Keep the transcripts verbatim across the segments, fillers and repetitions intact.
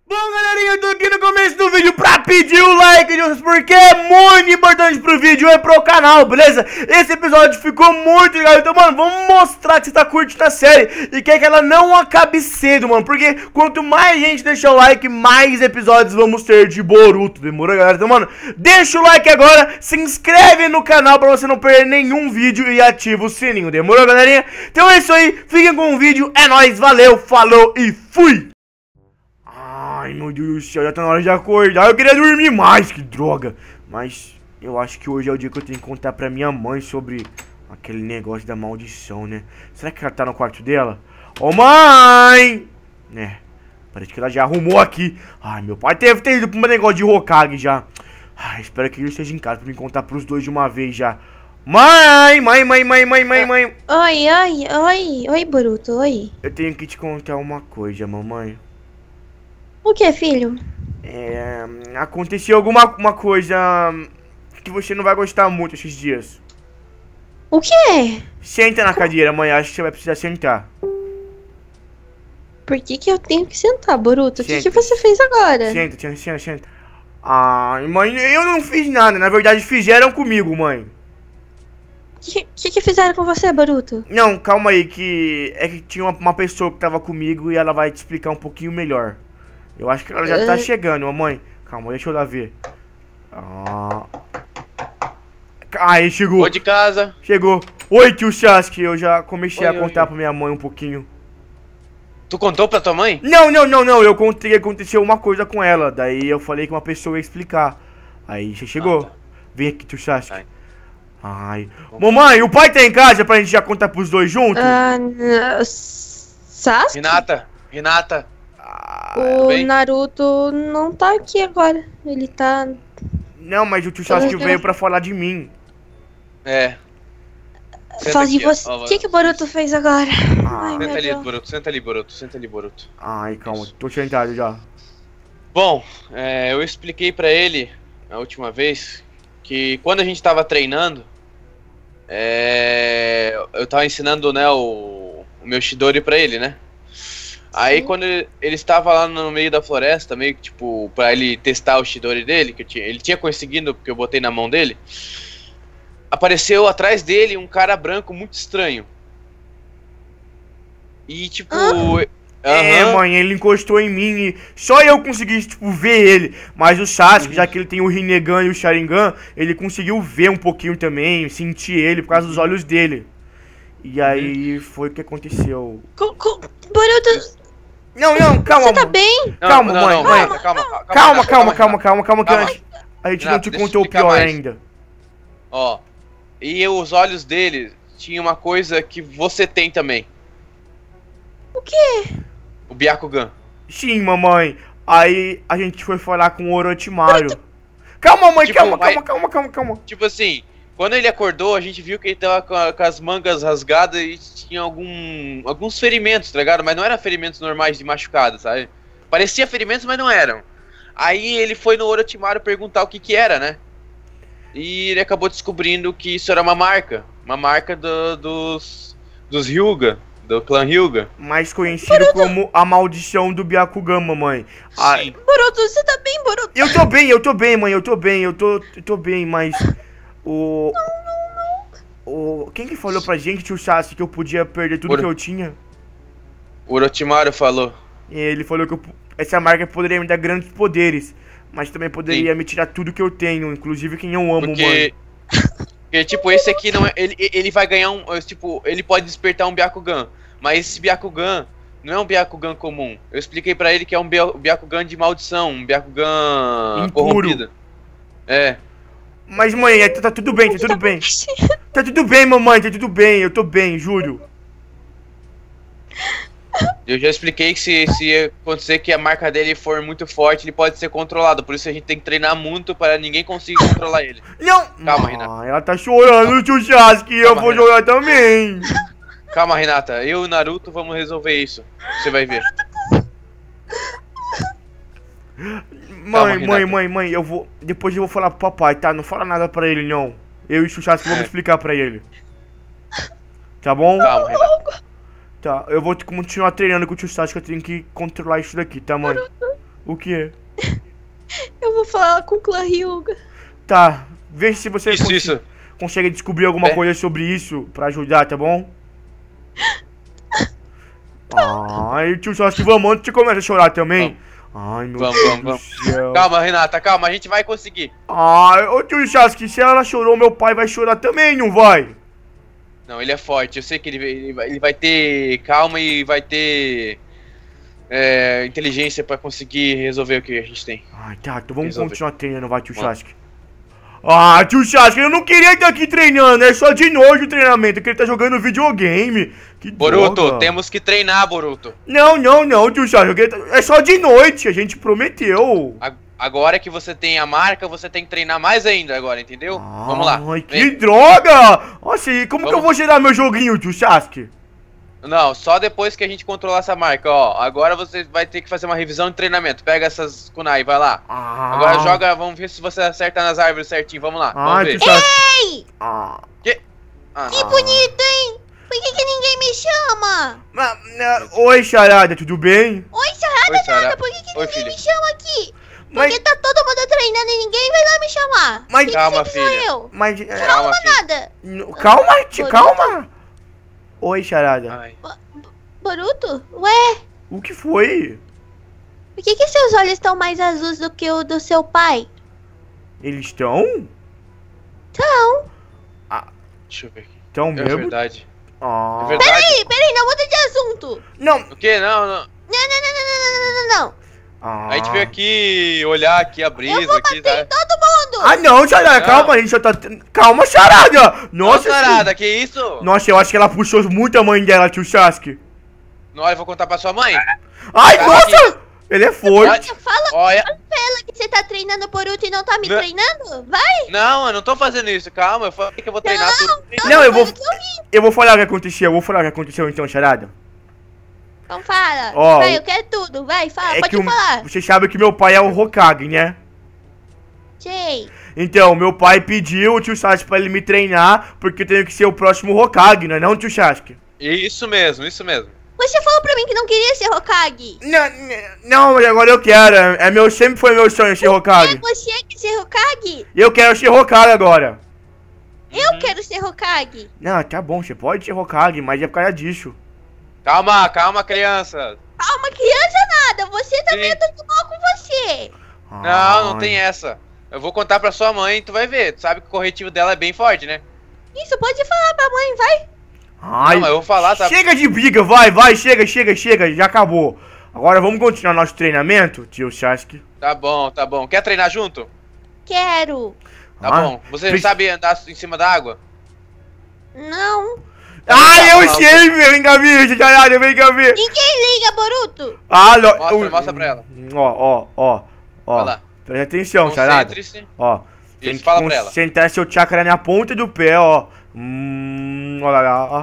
Bom, galerinha, eu tô aqui no começo do vídeo pra pedir o like de vocês, porque é muito importante pro vídeo e pro canal, beleza? Esse episódio ficou muito legal, então, mano, vamos mostrar que você tá curtindo a série e quer que ela não acabe cedo, mano, porque quanto mais gente deixar o like, mais episódios vamos ter de Boruto, demorou, galera? Então, mano, deixa o like agora, se inscreve no canal pra você não perder nenhum vídeo e ativa o sininho, demorou, galerinha? Então é isso aí, fiquem com o vídeo, é nóis, valeu, falou e fui! Ai, meu Deus do céu, já tá na hora de acordar. Eu queria dormir mais, que droga. Mas eu acho que hoje é o dia que eu tenho que contar pra minha mãe sobre aquele negócio da maldição, né? Será que ela tá no quarto dela? Ô, mãe! É, parece que ela já arrumou aqui. Ai, meu pai deve ter ido pro meu negócio de Hokage já. Ai, espero que ele esteja em casa pra me contar pros dois de uma vez já. Mãe, mãe, mãe, mãe, mãe, mãe, mãe. Oi, oi, oi, oi, Boruto, oi. Eu tenho que te contar uma coisa, mamãe. O que, filho? É, aconteceu alguma uma coisa que você não vai gostar muito esses dias. O que? Senta na cadeira, mãe. Acho que você vai precisar sentar. Por que que eu tenho que sentar, Boruto? O que que Senta. você fez agora? Senta, senta, senta, senta. Ai, mãe, eu não fiz nada. Na verdade, fizeram comigo, mãe. O que, que que fizeram com você, Boruto? Não, calma aí, que é que tinha uma, uma pessoa que tava comigo e ela vai te explicar um pouquinho melhor. Eu acho que ela já tá Uh. chegando, mamãe. Calma, deixa eu lá ver. Ah. Aí, chegou. Vou de casa. Chegou. Oi, tio Sasuke. Eu já comecei Oi, a oi, contar oi. pra minha mãe um pouquinho. Tu contou pra tua mãe? Não, não, não, não. Eu contei que aconteceu uma coisa com ela. Daí eu falei que uma pessoa ia explicar. Aí você chegou. Ah, tá. Vem aqui, tio Sasuke. Ai. Ai. Mamãe, o pai tá em casa pra gente já contar pros dois juntos? Ah, n- Sasuke? Renata, Renata. O bem? Naruto não tá aqui agora. Ele tá... Não, mas o tio Sasuke Uhum. veio pra falar de mim. É. Senta Fala de aqui, ó. você. Ó, O que que o Boruto fez agora? Ai, meu Senta ali, Deus. Boruto. Senta ali, Boruto. Senta ali, Boruto. Ai, calma. Isso. Tô sentado já. Bom, é, eu expliquei pra ele a última vez que quando a gente tava treinando, é, eu tava ensinando, né, o, o meu Chidori pra ele, né? Aí Sim. quando ele, ele estava lá no meio da floresta, meio que tipo, pra ele testar o Chidori dele, que eu tinha, ele tinha conseguido, porque eu botei na mão dele, apareceu atrás dele um cara branco muito estranho. E tipo... É, aham, mãe, ele encostou em mim e só eu consegui, tipo, ver ele. Mas o Sasuke, Uhum. já que ele tem o Rinnegan e o Sharingan, ele conseguiu ver um pouquinho também, sentir ele por causa dos olhos dele. E aí foi o que aconteceu. Co- co- Boruto, Não, não, calma, você tá mãe. bem? Não, Calma, não, mãe, não, mãe. Renata, calma, calma, Calma, Renata, calma, calma, Renata. calma, calma, que Calma. antes a gente não Renato, te deixa eu contou o explicar pior mais. ainda. Ó, e os olhos dele tinham uma coisa que você tem também. O quê? O Byakugan. Sim, mamãe. Aí a gente foi falar com o Orochimaru. Calma, mãe, Tipo, calma, vai- calma, calma, calma, calma. Tipo assim, quando ele acordou, a gente viu que ele tava com, a- com as mangas rasgadas e tinha algum, alguns ferimentos, tá ligado? Mas não eram ferimentos normais de machucado, sabe? Parecia ferimentos, mas não eram. Aí ele foi no Orochimaru perguntar o que que era, né? E ele acabou descobrindo que isso era uma marca. Uma marca do- dos, dos Hyuga, do clã Hyuga. Mais conhecido como a maldição do Byakugan, mamãe. Ai, Sim. Boruto, você tá bem, Boruto? eu tô bem, eu tô bem, mãe, eu tô bem, eu tô, eu tô bem, mas o o quem que falou pra gente, tio Sasuke, que eu podia perder tudo Oro- que eu tinha? O Orochimaru falou. Ele falou que eu- essa marca poderia me dar grandes poderes, mas também poderia Sim. me tirar tudo que eu tenho, inclusive quem eu amo, Porque, mãe. porque, tipo, esse aqui não é. Ele, ele vai ganhar um. Tipo, ele pode despertar um Byakugan. Mas esse Byakugan não é um Byakugan comum. Eu expliquei pra ele que é um Bya- Byakugan de maldição, um Byakugan Impuro. corrompido. É. Mas mãe, é- tá tudo bem, tá tudo bem. Tá tudo bem, mamãe, tá tudo bem, eu tô bem, juro. Eu já expliquei que se, se acontecer que a marca dele for muito forte, ele pode ser controlado. Por isso a gente tem que treinar muito para ninguém conseguir controlar ele. Não! Calma, Ah, Renato. ela tá chorando, tio Sasuke, eu Calma, vou Renato. chorar também. Calma, Renata. Eu e o Naruto vamos resolver isso. Você vai ver. Mãe, mãe, Renata. mãe, mãe, eu vou. Depois eu vou falar pro papai, tá? Não fala nada pra ele, não. Eu e o Chuchasco vamos É. explicar pra ele. Tá bom? Calma, Renata. Tá, eu vou continuar treinando com o tio Sasuke, eu tenho que controlar isso daqui, tá, mãe? O quê? Eu vou falar com o clã Hyuga. Tá, veja se você Isso, cons- isso. consegue descobrir alguma É. coisa sobre isso pra ajudar, tá bom? Ai, tio Sasuke, vamos, antes de começa a chorar também. Ai, meu Vamos, Deus vamos, do vamos. céu. Calma, Renata, calma, a gente vai conseguir. Ai, ô tio Sasuke, se ela chorou, meu pai vai chorar também, não vai? Não, ele é forte, eu sei que ele, ele, vai, ele vai ter calma e vai ter é, inteligência pra conseguir resolver o que a gente tem. Ai, tá, então vamos Resolve. continuar treinando, vai, tio Vamos. Sasuke. Ah, tio Sasuke, eu não queria estar aqui treinando, é só de nojo o treinamento, eu queria estar jogando videogame. Que Boruto, droga. temos que treinar, Boruto. Não, não, não, tio Sasuke, eu queria tá- é só de noite, a gente prometeu. A- Agora que você tem a marca, você tem que treinar mais ainda agora, entendeu? Vamos lá. Ai, que vem. droga! Nossa, e como que eu Vamos. vou gerar meu joguinho, tio Sasuke? Não, só depois que a gente controlar essa marca, ó. Agora você vai ter que fazer uma revisão de treinamento. Pega essas kunai, vai lá. Ah. Agora joga, vamos ver se você acerta nas árvores certinho, vamos lá. Ai, Vamos ver. tio Sasuke. Ei! Ah. Ah, Que bonito, hein? Por que, que ninguém me chama? Ah, ah, Oi, Charada, tudo bem? Oi, Sarada, Oi, Sara. nada. Por que, que Oi, ninguém filha. me chama aqui? Mas, Porque tá todo mundo treinando e ninguém vai lá me chamar. Mas- que Calma, que sou filha. eu? mas, é, Calma, filho. Nada. n- calma, tio, Boruto? calma. Oi, Charada. Ai. Boruto? Ué, O que foi? por que, que seus olhos estão mais azuis do que o do seu pai? Eles estão? Então. Deixa eu ver aqui. Estão É mesmo? verdade. Ah. É verdade. Peraí, peraí, não muda de assunto. Não. O que? Não, não. Não, não, não, não, não, não, não, não, não. Ah. A gente veio aqui olhar aqui a brisa Eu vou aqui, bater em tá? todo mundo. Ah, não, Charada, Não. calma, a gente só tá... Calma, Charada! Nossa, Nossa, Sarada, que isso? Nossa, eu acho que ela puxou muito a mãe dela, tio Sasuke. Não, eu vou contar pra sua mãe. Ai, Tá nossa! Ele é forte. Fala Olha. pra ela que você tá treinando Boruto e não tá me Não. treinando. Vai. Não, eu não tô fazendo isso, calma. Eu falei que eu vou treinar tudo. Não, eu vou... Foi o que eu vi. Eu vou falar o que aconteceu, eu vou falar o que aconteceu então, Charada. Então fala. Ó, vai, eu quero tudo. Vai, fala. É Pode que o- falar. você sabe que meu pai é o Hokage, né? Sei. Então, meu pai pediu o tio Sasuke pra ele me treinar, porque eu tenho que ser o próximo Hokage, não é não, tio Sasuke? Isso mesmo, isso mesmo. Você falou pra mim que não queria ser Hokage. Não, não, mas agora eu quero, é meu, sempre foi meu sonho ser É Hokage. você que ser Hokage? Eu quero ser Hokage agora. Eu Uhum. quero ser Hokage. Não, tá bom, você pode ser Hokage, mas é por causa disso. Calma, calma, criança. Calma, criança nada. Você também Sim. eu tô de mal com você. Não, não Ai. tem essa. Eu vou contar pra sua mãe, tu vai ver. Tu sabe que o corretivo dela é bem forte, né? Isso, pode falar pra mãe, vai. Ai, Não, mas eu vou falar, tá? chega de briga, vai, vai, chega, chega, chega, já acabou. Agora vamos continuar nosso treinamento, tio Sasuke. Tá bom, tá bom. Quer treinar junto? Quero. Tá Ah, bom. Você preci- sabe andar em cima da água? Não. Ai, eu Tá, sei, vem cá ver, caralho, vem cá ver. Ninguém liga, Boruto. Ah, lo... Mostra, o- mostra pra ela. Ó, ó, ó, ó. Vai lá. Presta atenção, charada. Concentre-se. Ó, tem Isso, que fala pra ela. concentrar seu chakra na ponta do pé, ó. Hum, olha lá, ó.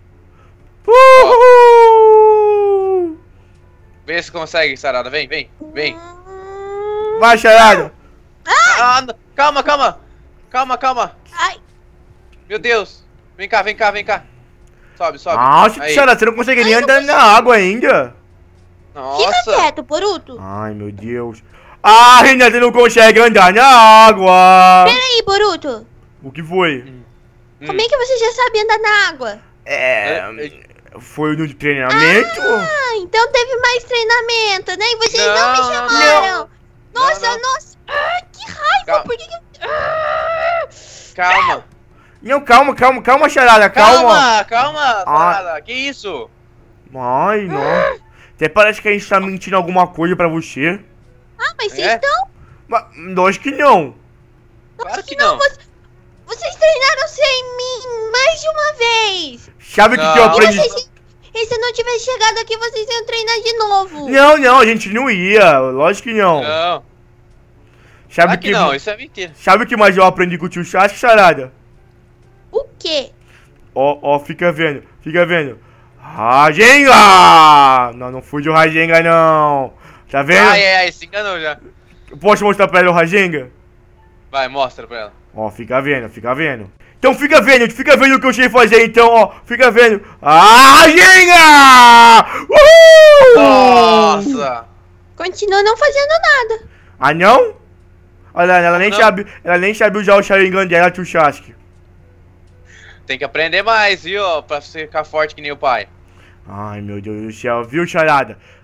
Uhul! Vê se consegue, Sarada. Vem, vem, vem. Hum, Vai, charada. Ah, não. Calma, calma. Calma, calma. Ai, Meu Deus. Vem cá, vem cá, vem cá. Sobe, sobe. Nossa, Aí. charada, você não consegue nem Ai, andar na água ainda. fica Nossa. quieto, Boruto. Ai, meu Deus. Ah, Renata não consegue andar na água. Peraí, Boruto. O que foi? Hum. Como é que você já sabe andar na água? É... Foi no treinamento? Ah, então teve mais treinamento, né? E vocês não, Não, me não, chamaram. Nossa, Não, não. nossa. Ah, que raiva. Calma. Por que que... Ah! Calma. Não, calma, calma, calma, charada, calma. Calma, calma, Ah. Sarada. Que isso? Ai, não. Até parece que a gente tá mentindo alguma coisa pra você. Ah, mas vocês É? estão... Mas, acho que não. Claro que não. Vocês, vocês treinaram sem mim mais de uma vez. Sabe o que, Não. que eu E, aprendi? vocês, e se eu não tivesse chegado aqui, vocês iam treinar de novo. Não, não, a gente não ia. Lógico que não. Não, Sabe claro que, que não, isso é mentira. Sabe o que mais eu aprendi com o tio Sasuke, charada? O quê? Ó, ó, fica vendo, fica vendo. Rajenga! Não, não fui de Rajenga, não. Tá vendo? Ai, ai, ai, se enganou já. Posso mostrar pra ela o Rajenga? Vai, mostra pra ela. Ó, fica vendo, fica vendo. Então fica vendo, fica vendo o que eu sei fazer, então, ó. Fica vendo. Ah, Rajenga! Uhul! Nossa! Continua não fazendo nada. Ah, não? Olha, ela nem, Não. sabe, ela nem sabe usar o Sharingan dela, tio Sasuke. Tem que aprender mais, viu? Pra você ficar forte que nem o pai. Ai, meu Deus do céu, viu, charada?